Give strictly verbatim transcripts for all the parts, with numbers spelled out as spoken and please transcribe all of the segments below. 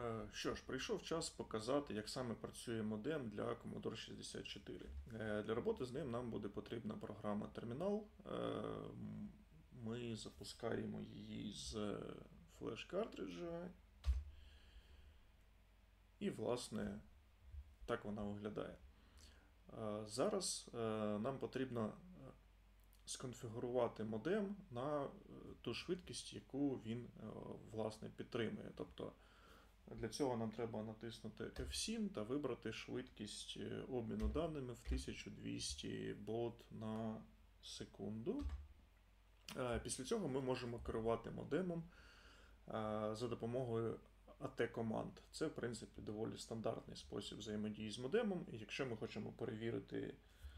Що ж, прийшов час показати, як саме працює модем для Commodore шістдесят чотири. Для роботи з ним нам буде потрібна програма термінал. Ми запускаємо її з флеш-картриджа. І, власне, так вона виглядає. Зараз нам потрібно сконфігурувати модем на ту швидкість, яку він, власне, підтримує. Тобто, для цього нам треба натиснути еф сім та вибрати швидкість обміну даними в тисяча двісті бот на секунду. Після цього ми можемо керувати модемом за допомогою ей ті команд. Це, в принципі, доволі стандартний спосіб взаємодії з модемом. І якщо ми хочемо перевірити,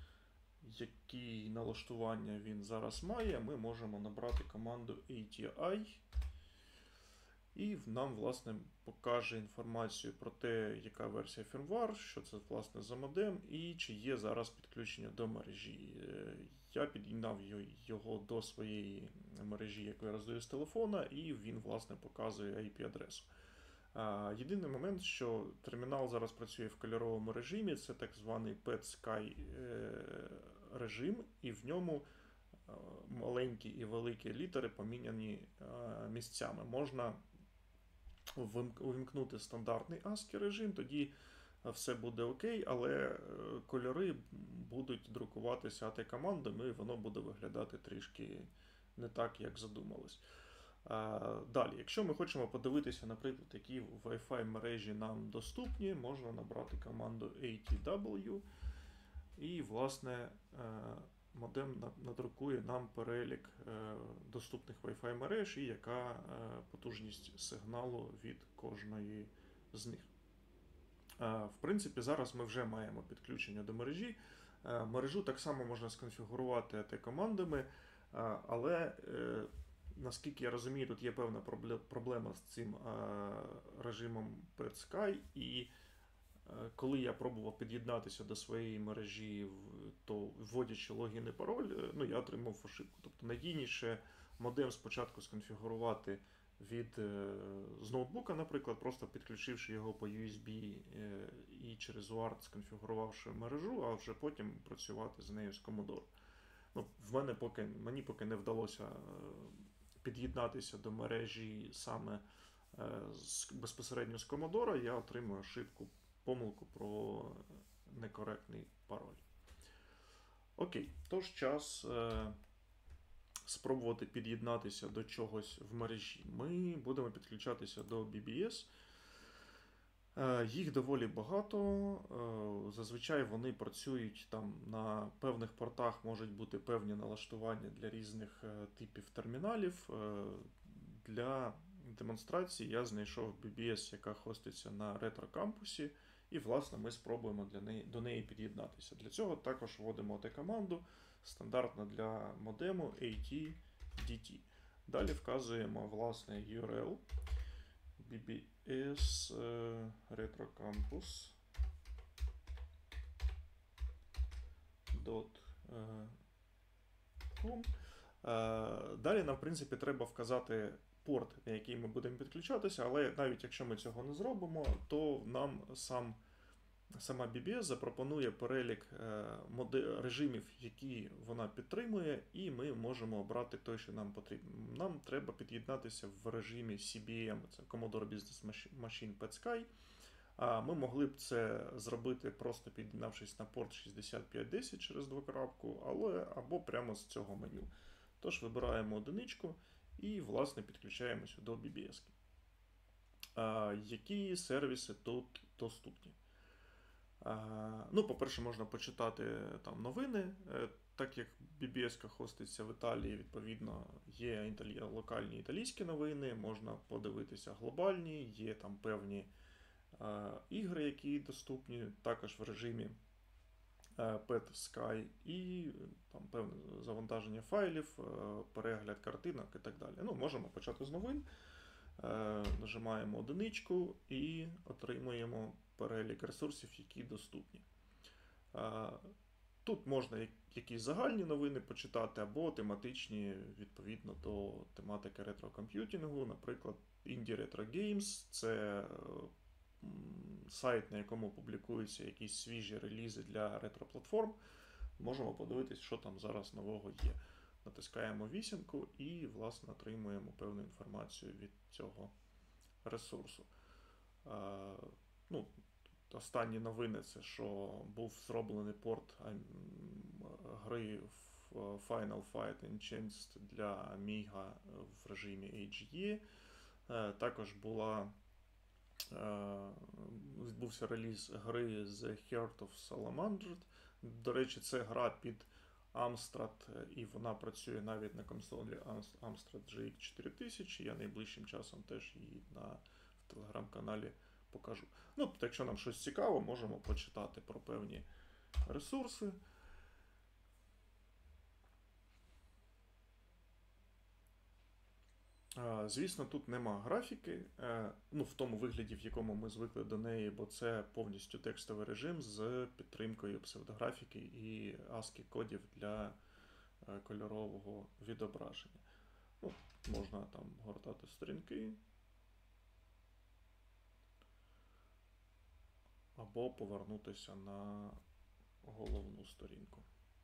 які налаштування він зараз має, ми можемо набрати команду ей ті ай. І нам, власне, покаже інформацію про те, яка версія firmware, що це, власне, за модем, і чи є зараз підключення до мережі. Я під'єднав його до своєї мережі, яку я роздаю з телефона, і він, власне, показує ай пі-адресу. Єдиний момент, що термінал зараз працює в кольоровому режимі, це так званий пет-скай режим, і в ньому маленькі і великі літери поміняні місцями. Можна увімкнути стандартний ей ес ці ай режим, тоді все буде окей, але кольори будуть друкуватися ей ті командами, і воно буде виглядати трішки не так, як задумалось. Далі, якщо ми хочемо подивитися, наприклад, які Wi-Fi мережі нам доступні, можна набрати команду ей ті дабл ю, і, власне, модем надрукує нам перелік доступних Wi-Fi мереж і яка потужність сигналу від кожної з них. В принципі, зараз ми вже маємо підключення до мережі. Мережу так само можна сконфігурувати ей ті командами, але, наскільки я розумію, тут є певна проблема з цим режимом пет-скай, і коли я пробував під'єднатися до своєї мережі, то вводячи логін і пароль, ну, я отримав ошибку. Тобто надійніше модем спочатку сконфігурувати від, з ноутбука, наприклад, просто підключивши його по ю ес бі і через ю ей ар ті сконфігурувавши мережу, а вже потім працювати з нею з Commodore. Ну, в мене поки, мені поки не вдалося під'єднатися до мережі саме безпосередньо з Commodore, я отримую ошибку, помилку про некоректний пароль. Окей, тож час е, спробувати під'єднатися до чогось в мережі. Ми будемо підключатися до бі бі ес. Е, їх доволі багато. Е, зазвичай вони працюють там на певних портах, можуть бути певні налаштування для різних е, типів терміналів. Е, для демонстрації я знайшов бі бі ес, яка хоститься на ретро-кампусі. І, власне, ми спробуємо для неї, до неї під'єднатися. Для цього також вводимо ей ті команду, стандартно для модему ей ті ді ті. Далі вказуємо, власне, ю ар ел бі бі ес retrocampus точка ком. Далі нам, в принципі, треба вказати порт, на який ми будемо підключатися, але навіть якщо ми цього не зробимо, то нам сам, сама бі бі ес запропонує перелік режимів, які вона підтримує, і ми можемо обрати той, що нам потрібен. Нам треба під'єднатися в режимі сі бі ем, це Commodore Business Machine пет-скай. Ми могли б це зробити, просто під'єднавшись на порт шістдесят п'ять десять через двокрапку, але або прямо з цього меню. Тож вибираємо одиничку і, власне, підключаємося до бі бі ес. Які сервіси тут доступні? Ну, по-перше, можна почитати там новини. Так як бі бі ес хоститься в Італії, відповідно, є італі... локальні італійські новини, можна подивитися глобальні, є там певні е, ігри, які доступні, також в режимі пет-скай, і там певне завантаження файлів, перегляд картинок і так далі. Ну, можемо почати з новин, нажимаємо одиничку і отримуємо перелік ресурсів, які доступні. Тут можна якісь загальні новини почитати, або тематичні, відповідно до тематики ретро-комп'ютінгу. Наприклад, Indie Retro Games – це сайт, на якому публікуються якісь свіжі релізи для ретро-платформ. Можемо подивитись, що там зараз нового є. Натискаємо вісімку і, власне, отримуємо певну інформацію від цього ресурсу. А, ну, Останні новини – це що був зроблений порт гри Final Fight Enhanced для Amiga в режимі ейч ді. Також була, відбувся реліз гри The Heart of Salamander. До речі, це гра під Amstrad, і вона працює навіть на консолі Amstrad джі ікс чотири тисячі. Я найближчим часом теж її на в телеграм-каналі покажу. Ну, тобто, якщо нам щось цікаво, можемо почитати про певні ресурси. Звісно, тут нема графіки, ну, в тому вигляді, в якому ми звикли до неї, бо це повністю текстовий режим з підтримкою псевдографіки і ASCII кодів для кольорового відображення. Ну, можна там гортати сторінки або повернутися на головну сторінку.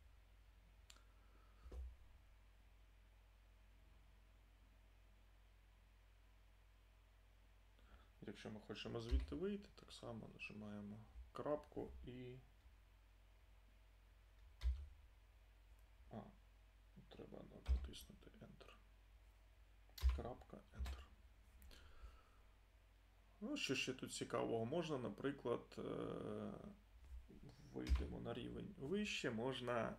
Якщо ми хочемо звідти вийти, так само нажимаємо крапку і... А, треба натиснути Enter. Крапка, Enter. Ну, що ще тут цікавого? Можна, наприклад, вийдемо на рівень вище, можна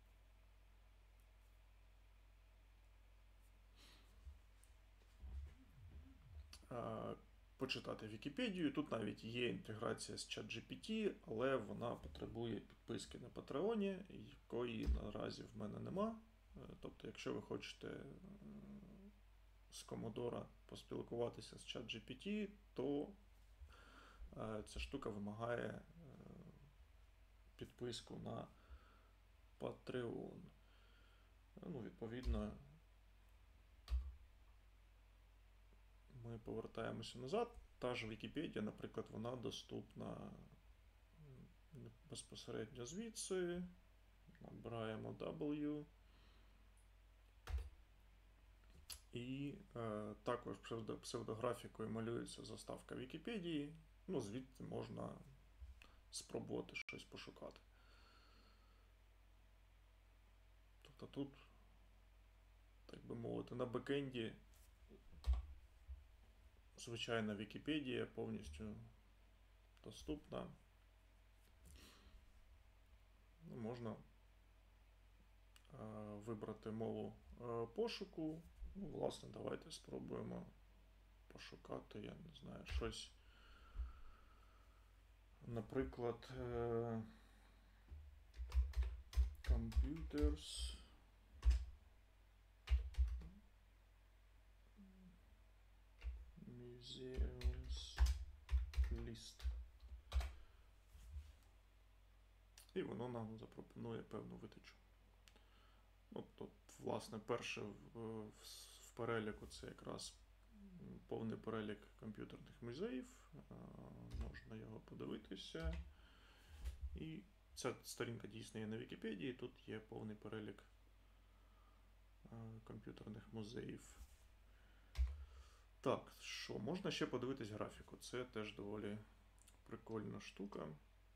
почитати Вікіпедію. Тут навіть є інтеграція з ChatGPT, але вона потребує підписки на Патреоні, якої наразі в мене нема. Тобто, якщо ви хочете з Commodore поспілкуватися з ChatGPT, то ця штука вимагає підписку на Patreon. Ну, відповідно, ми повертаємося назад. Та ж Вікіпедія, наприклад, вона доступна безпосередньо звідси. Набираємо W. І е, також псевдографікою малюється заставка Вікіпедії. Ну, звідти можна спробувати щось пошукати. Тобто тут, так би мовити, на бекенді звичайна Вікіпедія повністю доступна. Ну, можна е, вибрати мову е, пошуку. Ну, власне, давайте спробуємо пошукати, я не знаю, щось, наприклад, е, computers museums list. І воно нам запропонує певну витичу. Ну, тут, власне, перше в, в, в переліку це якраз повний перелік комп'ютерних музеїв. Можна його подивитися. І ця сторінка дійсно є на Вікіпедії. Тут є повний перелік комп'ютерних музеїв. Так, що, можна ще подивитись графіку. Це теж доволі прикольна штука.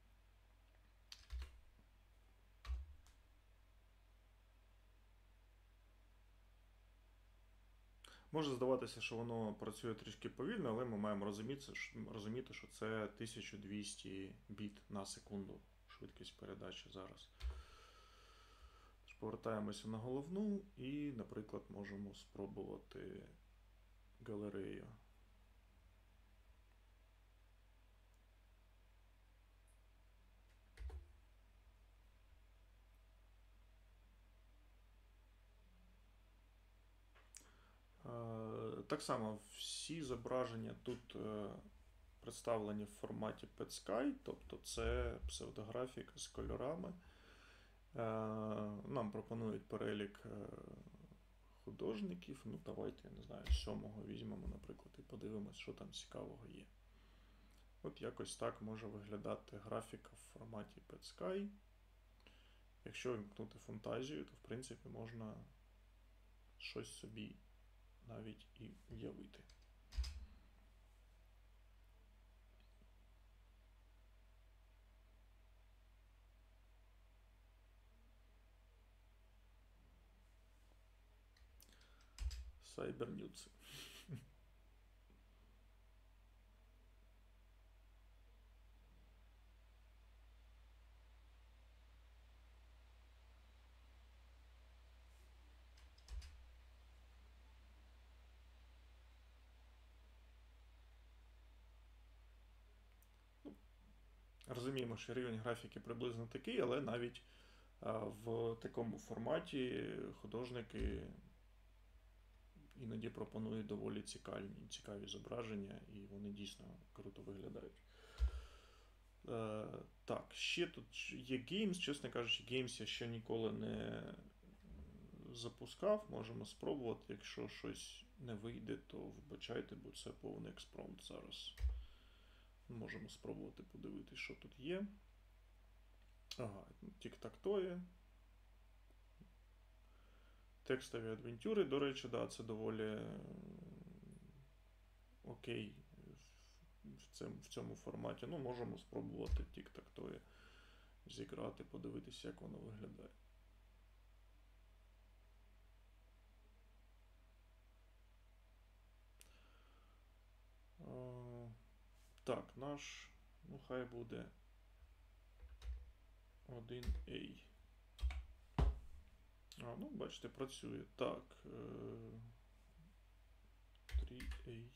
Може здаватися, що воно працює трішки повільно, але ми маємо розуміти, розуміти, що це тисяча двісті біт на секунду швидкість передачі зараз. Тож повертаємося на головну і, наприклад, можемо спробувати галерею. Так само всі зображення тут представлені в форматі PetSky, тобто це псевдографіка з кольорами. Нам пропонують перелік художників. Ну, давайте, я не знаю, сьомого візьмемо, наприклад, і подивимось, що там цікавого є. От якось так може виглядати графіка в форматі PetSky. Якщо вимкнути фантазію, то, в принципі, можна щось собі навіть і уявити. Сайбернюдси. Розуміємо, що рівень графіки приблизно такий, але навіть в такому форматі художники іноді пропонують доволі цікаві, цікаві зображення, і вони дійсно круто виглядають. Так, ще тут є Games, чесно кажучи, Games я ще ніколи не запускав, можемо спробувати, якщо щось не вийде, то вибачайте, бо це повний експромт зараз. Можемо спробувати подивитися, що тут є. Ага, тік-так-тоє. Текстові адвентюри, до речі, да, це доволі окей в цьому, в цьому форматі. Ну, можемо спробувати тік-так-тоє зіграти, подивитися, як воно виглядає. Так, наш, ну хай буде один ей. А, ну, бачите, працює. Так, три ей.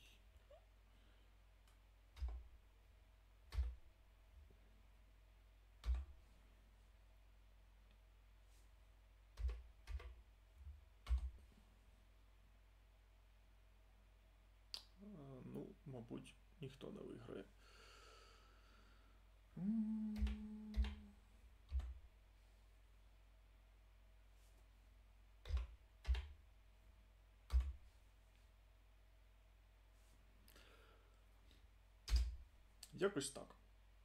Ну, мабуть, ніхто не виграє. Якось так.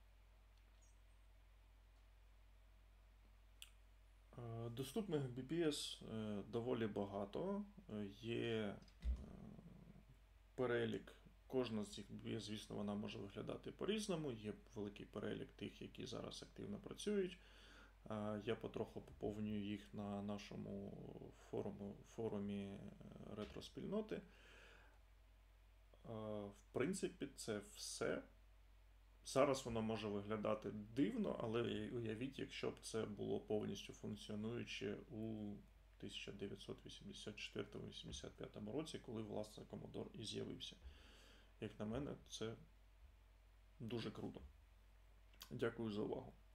Доступних бі пі ес доволі багато. Є перелік, кожна з цих бі пі ес, звісно, вона може виглядати по-різному. Є великий перелік тих, які зараз активно працюють. Я потроху поповнюю їх на нашому форумі, форумі ретро-спільноти. В принципі, це все. Зараз воно може виглядати дивно, але уявіть, якщо б це було повністю функціонуюче у тисяча дев'ятсот вісімдесят четвертому - вісімдесят п'ятому році, коли, власне, Commodore і з'явився. Як на мене, це дуже круто. Дякую за увагу.